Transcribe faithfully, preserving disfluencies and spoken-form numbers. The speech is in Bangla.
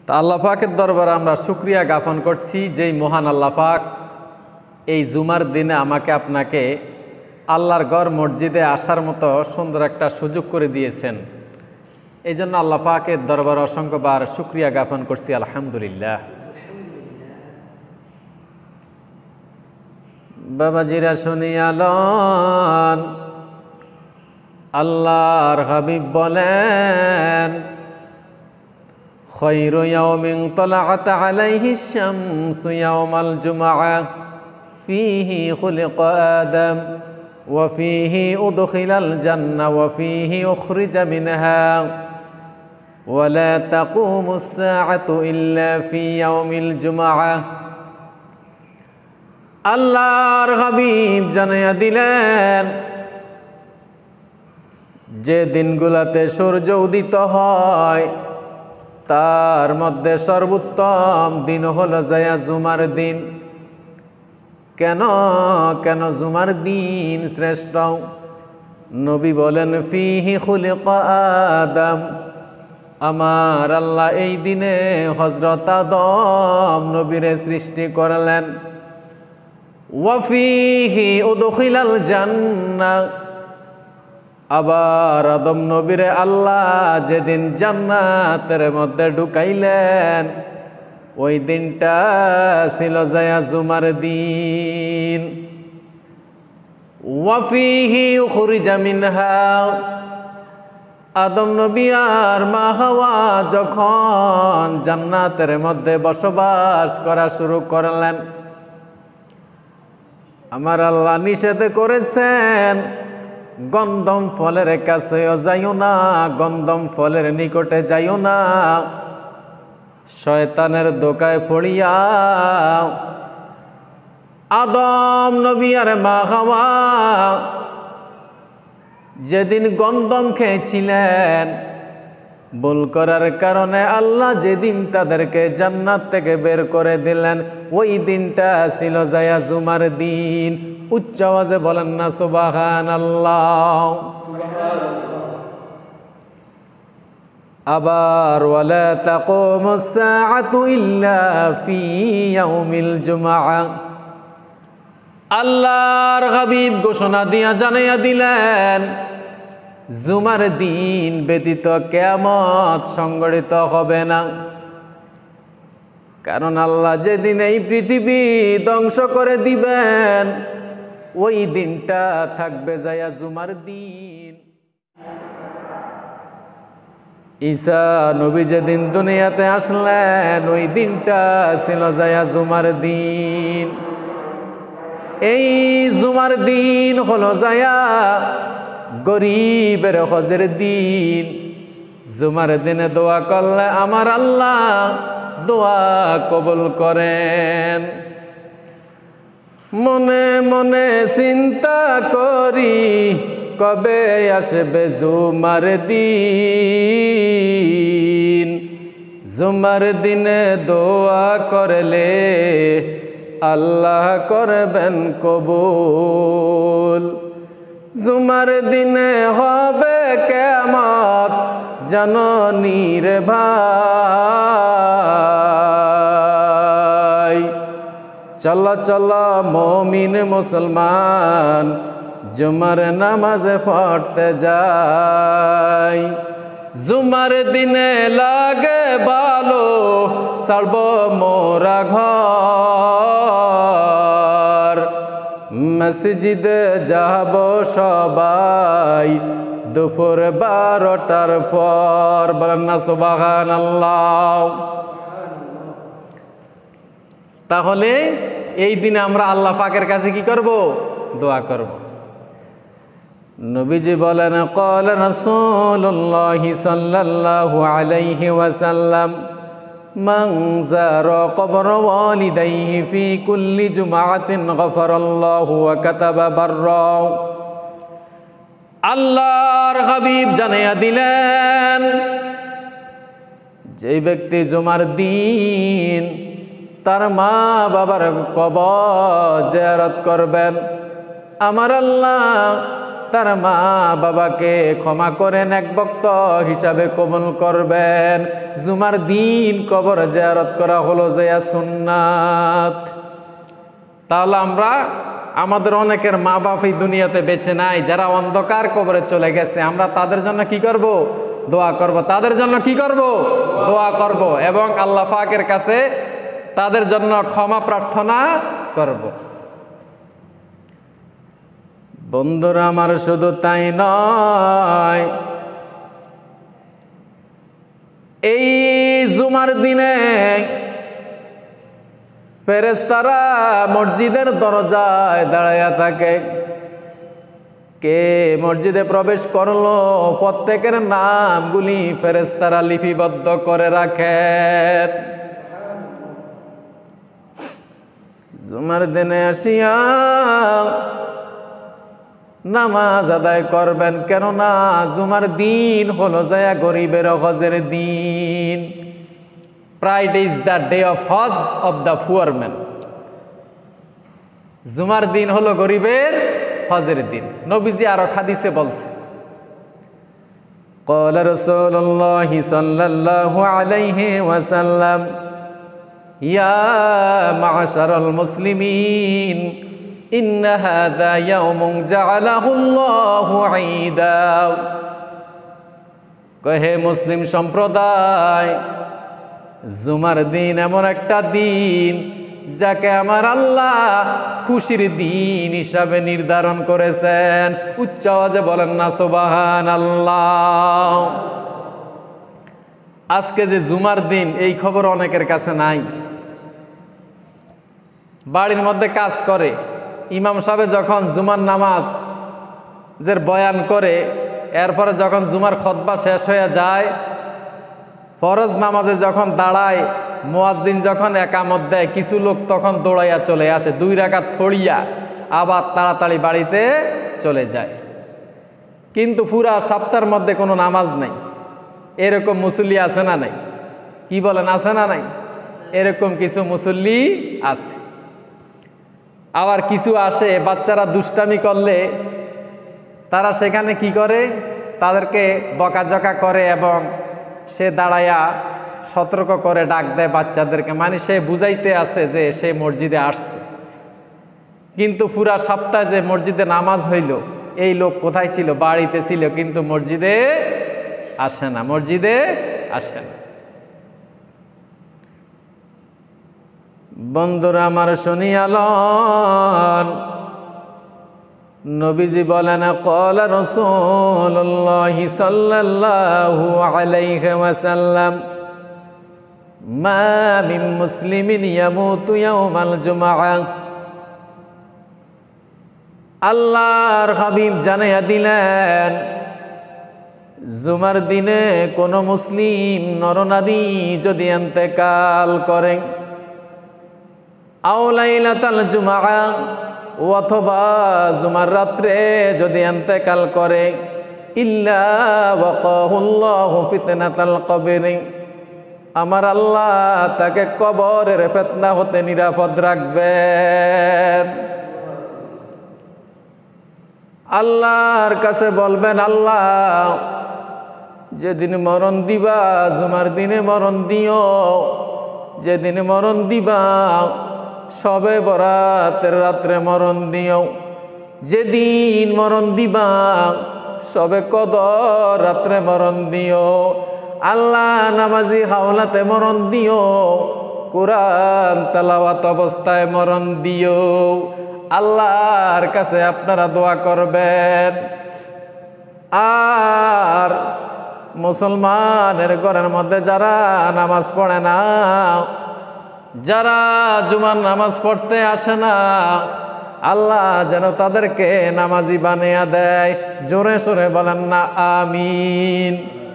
তা আল্লাহ পাকের দরবারে আমরা শুকরিয়া জ্ঞাপন করছি যেই মহান আল্লাহ পাক এই জুমার দিনে আমাকে আপনাকে আল্লাহর ঘর মসজিদে আসার মতো সুন্দর একটা সুযোগ করে দিয়েছেন। এই জন্য আল্লাহ পাকের দরবারে অসংখ্যবার শুকরিয়া জ্ঞাপন করছি, আলহামদুলিল্লাহ। বাবাজিরা শুনিয়ালন, আল্লাহর হাবিব বলেন, খায়রু ইয়াউমিন তালাআত আলাইহিশ শামসু ইয়াউমাল জুমআহ ফীহি খুলিকা আদম ওয়া ফীহি উদখিলাল জান্নাহ ওয়া ফীহি উখরিজা মিনহা ওয়া লা তাকুমুস সাআতু ইল্লা ফী ইয়াউমিল জুমআহ। আল্লাহর হাবিব জানাইয়া দিলেন, যে দিনগুলাতে সূর্য উদিত হয় তার মধ্যে সর্বোত্তম দিন হলো যায়া জুমার দিন। কেন কেন জুমার দিন শ্রেষ্ঠ? নবী বলেন, ফীহি খুলিকা আদম, আমার আল্লাহ এই দিনে হযরত আদম নবীরে সৃষ্টি করলেন। ওয়া ফীহি উদখিলাল জান্নাহ, আবার আদম নবীরে আল্লাহ যেদিন জান্নাতের মধ্যে ঢুকাইলেন ওই দিনটা ছিল যায়া জুমার দিন। ওয়া ফীহি উখরিজা মিনহা, আদম নবী আর মা হাওয়া যখন জান্নাতের মধ্যে বসবাস করা শুরু করলেন, আমার আল্লাহ নিষেধ করেছেন গন্ধম ফলের কাছেও যাইও না, গন্ধম ফলের নিকটে যাইও না, শয়তানের দোকায় পড়িয়া আদম নবী আর মা হাওয়া যেদিন গন্ধম খেয়েছিলেন, ভুল করার কারণে আল্লাহ যেদিন তাদেরকে জান্নাত থেকে বের করে দিলেন ওই দিনটা ছিল যায়া জুমার দিন। উচ্চ আওয়াজে বলেন না সুবহানাল্লাহ। আবার ওয়ালা তাকুমুস সাআতু ইল্লা ফী ইয়াউমিল জুমআহ, আল্লাহর হাবিব ঘোষণা দিয়া জানাইয়া দিলেন, জুমার দিন ব্যতীত কিয়ামত সংঘটিত হবে না। কারণ আল্লাহ যেদিন এই পৃথিবী ধ্বংস করে দিবেন ওই দিনটা থাকবে যায়া জুমার দিন। ঈসা নবী যেদিন দুনিয়াতে আসলেন ওই দিনটা ছিল যায়া জুমার দিন। এই জুমার দিন হলো যায়া গরিবের হজের দিন। জুমার দিনে দোয়া করলে আমার আল্লাহ দোয়া কবুল করেন। মনে মনে চিন্তা করি কবে আসবে জুমার দিন। জুমার দিনে দোয়া করলে আল্লাহ করবেন কবুল। জুমার দিনে হবে কিয়ামত জাননি রে ভাই। চলো চলো মুমিন মুসলমান জুমার নামাজে পড়তে যাই। জুমার দিনে লাগে ভালো ছাড়ব মোরা ঘর। মসজিদে যাব সবাই দুপুর বারোটার পর। বলেন না সুবহানাল্লাহ। তাহলে এই দিনে আমরা আল্লাহ পাকের কাছে কি করব? দোয়া করব। নবীজি বলেন, ক্বালা রাসূলুল্লাহ সাল্লাল্লাহু আলাইহি ওয়াসাল্লাম, মান যারা কবর ওয়ালিদাইহি ফি কুল্লি জুমআতিন গফারাল্লাহু ওয়া কাতাবা বাররা। আল্লাহর হাবিব জানাইয়া দিলেন, যে ব্যক্তি জুমার দিন তার মা বাবার কবর জিয়ারত করবেন, আমার আল্লাহ তার মা বাবাকে ক্ষমা করে নেক ভক্ত হিসাবে কবুল করবেন। জুমার দিন কবর জিয়ারত করা হলো যে সুন্নাত। তাহলে আমরা আমাদের অনেকের মা বাপ এই দুনিয়াতে বেঁচে নাই, যারা অন্ধকার কবরে চলে গেছে, আমরা তাদের জন্য কি করব? দোয়া করব। তাদের জন্য কি করব? দোয়া করব এবং আল্লাহ পাকের কাছে তাদের জন্য ক্ষমা প্রার্থনা করব। বন্ধুরা আমার, শুধু তাই নয়, এই জুমার দিনে ফেরেশতারা মসজিদের দরজায় দাঁড়াইয়া থাকে। কে মসজিদে প্রবেশ করলো প্রত্যেকের নামগুলি ফেরেশতারা লিপিবদ্ধ করে রাখেন। জুমার দিনে আসিয়া নামাজ আদায় করবেন, কেননা জুমার দিন হলো যায় গরিবের হজের দিন। Friday is the day of Hajj of the poor man. জুমার দিন হলো গরিবের হজের দিন। নবীজি আরো হাদিসে বলছে, قال رسول الله صلى الله عليه وسلم يا معشر المسلمين إن هذا يوم جعله الله عيدا। কহে মুসলিম সম্প্রদায়, জুমার দিন এমন একটা দিন যাকে আমার আল্লাহ খুশির দিন হিসাবে নির্ধারণ করেছেন। উচ্চ আওয়াজে বলেন না সুবহানাল্লাহ। আজকে যে জুমার দিন, এই খবর অনেকের কাছে নাই। বাড়ির মধ্যে কাজ করে, ইমাম সাহেব যখন জুমার নামাজ যে বয়ান করে, এরপরে যখন জুমার খুতবা শেষ হয়ে যায়, ফরজ নামাজে যখন দাঁড়ায়, মুয়াজ্জিন যখন একামত দেয়, কিছু লোক তখন দৌড়াইয়া চলে আসে, দুই রাকাত পড়িয়া আবার তাড়াতাড়ি বাড়িতে চলে যায়। কিন্তু পুরা সপ্তাহের মধ্যে কোনো নামাজ নাই। এরকম মুসল্লি আছে না নাই? কি বলেন, আছে না নাই? এরকম কিছু মুসল্লি আছে। আবার কিছু আসে, বাচ্চারা দুষ্টামি করলে তারা সেখানে কি করে, তাদেরকে বকাঝকা করে এবং সে দাঁড়াইয়া সতর্ক করে ডাক দেয় বাচ্চাদেরকে, মানে সে বুঝাইতে আছে যে সে মসজিদে আসছে। কিন্তু পুরা সপ্তাহে যে মসজিদে নামাজ হইল, এই লোক কোথায় ছিল? বাড়িতে ছিল, কিন্তু মসজিদে আসে না, মসজিদে আসে না। বন্ধুরা আমার, শুনিয়ালন, নবীজি বলেন, ক্বালা রাসূলুল্লাহ সাল্লাল্লাহু আলাইহি ওয়াসাল্লাম মা মিন মুসলিমিন ইয়ামুতু ইয়াওমাল জুমআহ। আল্লাহর হাবিব জানাইয়া দিলেন, জুমার দিনে কোন মুসলিম নরনারী যদি ইন্তেকাল করে, আও লাইলাতাল জুমআহ, অথবা জুমার রাত্রে যদি ইন্তেকাল করে, ইল্লা ওয়াকাহুল্লাহু ফিতনাতাল কবর, আমার আল্লাহ তাকে কবরের ফিতনা হতে নিরাপদ রাখবেন। আল্লাহর কাছে বলবেন, আল্লাহ যেদিন মরণ দিবা, জুমার দিনে মরণ দিও। যেদিন মরণ দিবা, সবে বরাতের রাত্রে মরণ দিও। যেদিন মরণ দিবা, সবে কদর রাত্রে মরণ দিও। আল্লাহ নামাজি হাওলাতে মরণ দিও, কুরআন তেলাওয়াত অবস্থায় মরণ দিও। আল্লাহর কাছে আপনারা দোয়া করবেন। আর মুসলমানের ঘরের মধ্যে যারা নামাজ পড়ে না, যারা জুমার নামাজ পড়তে আসে না, আল্লাহ যেন তাদেরকে নামাজি বানিয়ে দেয়। জোরে সোরে বলেন না আমিন।